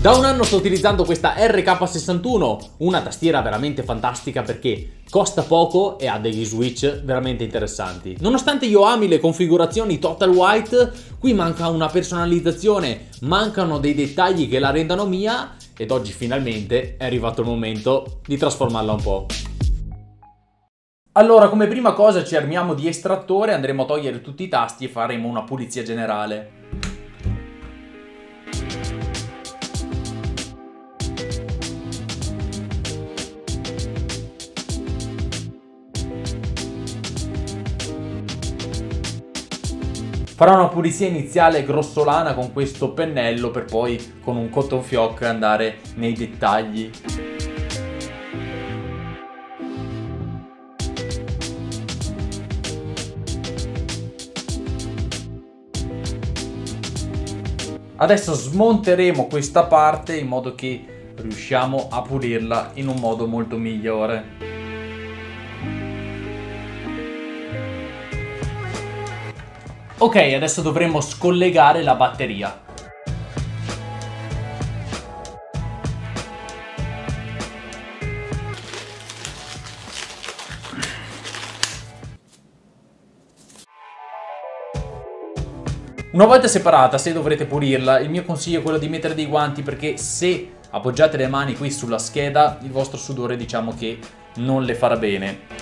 Da un anno sto utilizzando questa RK61, una tastiera veramente fantastica perché costa poco e ha degli switch veramente interessanti. Nonostante io ami le configurazioni total white, qui manca una personalizzazione, mancano dei dettagli che la rendano mia ed oggi finalmente è arrivato il momento di trasformarla un po'. Allora, come prima cosa ci armiamo di estrattore, andremo a togliere tutti i tasti e faremo una pulizia generale. Farò una pulizia iniziale grossolana con questo pennello per poi con un cotton fioc andare nei dettagli. Adesso smonteremo questa parte in modo che riusciamo a pulirla in un modo molto migliore. Ok, adesso dovremo scollegare la batteria. Una volta separata, se dovrete pulirla, il mio consiglio è quello di mettere dei guanti perché se appoggiate le mani qui sulla scheda, il vostro sudore diciamo che non le farà bene.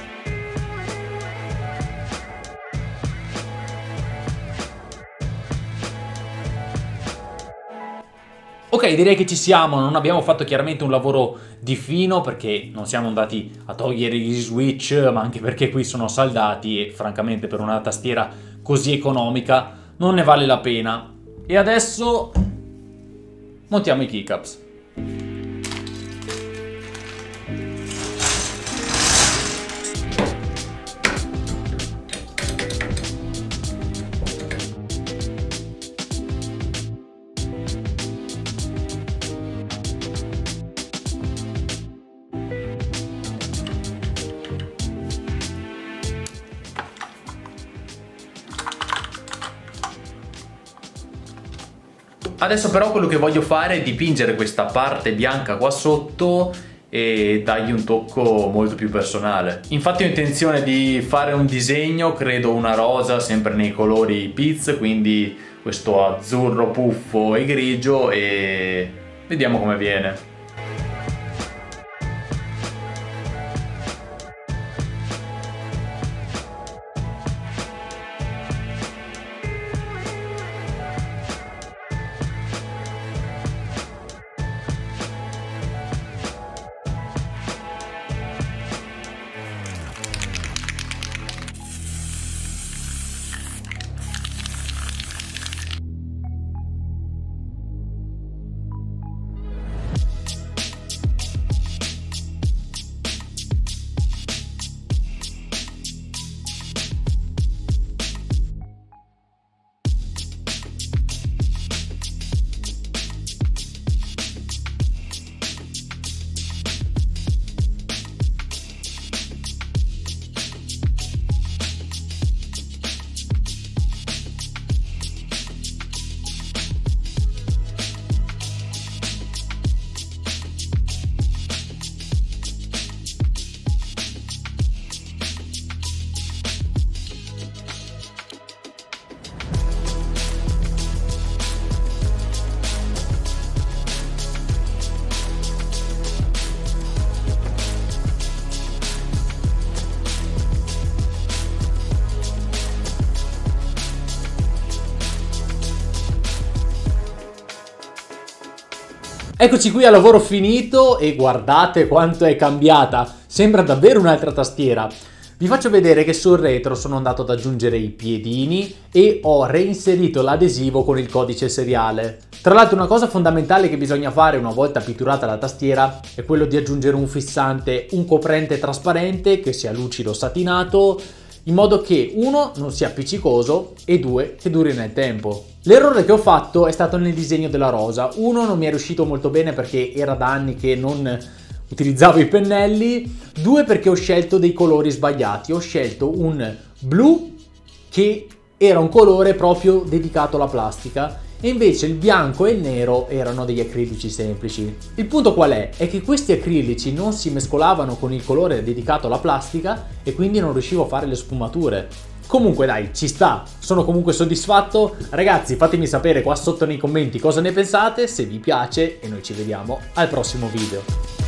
Ok, direi che ci siamo, non abbiamo fatto chiaramente un lavoro di fino perché non siamo andati a togliere gli switch, ma anche perché qui sono saldati e francamente per una tastiera così economica non ne vale la pena. E adesso montiamo i keycaps. Adesso però quello che voglio fare è dipingere questa parte bianca qua sotto e dargli un tocco molto più personale. Infatti ho intenzione di fare un disegno, credo una rosa, sempre nei colori Peach, quindi questo azzurro puffo e grigio, e vediamo come viene. Eccoci qui al lavoro finito e guardate quanto è cambiata, sembra davvero un'altra tastiera. Vi faccio vedere che sul retro sono andato ad aggiungere i piedini e ho reinserito l'adesivo con il codice seriale. Tra l'altro una cosa fondamentale che bisogna fare una volta pitturata la tastiera è quello di aggiungere un fissante, un coprente trasparente che sia lucido satinato, in modo che uno non sia appiccicoso e due che duri nel tempo. L'errore che ho fatto è stato nel disegno della rosa. Uno, non mi è riuscito molto bene perché era da anni che non utilizzavo i pennelli. Due, perché ho scelto dei colori sbagliati. Ho scelto un blu che era un colore proprio dedicato alla plastica e invece il bianco e il nero erano degli acrilici semplici. Il punto qual è? È che questi acrilici non si mescolavano con il colore dedicato alla plastica e quindi non riuscivo a fare le sfumature. Comunque dai, ci sta, sono comunque soddisfatto. Ragazzi, fatemi sapere qua sotto nei commenti cosa ne pensate, se vi piace, e noi ci vediamo al prossimo video.